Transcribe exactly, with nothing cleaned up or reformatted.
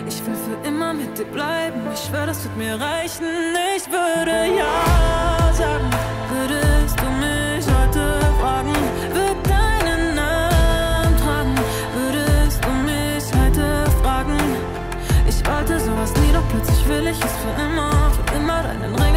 Ich will für immer mit dir bleiben, ich schwör, das wird mir reichen. Ich würde ja sagen, würdest du mich heute fragen, würd deinen Namen tragen, würdest du mich heute fragen. Ich wollte sowas nie, doch plötzlich will ich es für immer, für immer deinen Ring